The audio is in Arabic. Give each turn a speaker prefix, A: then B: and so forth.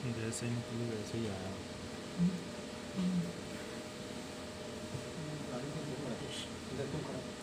A: जैसे निकली वैसे ही आया।
B: गाड़ी में बहुत राजेश इधर क्यों खड़ा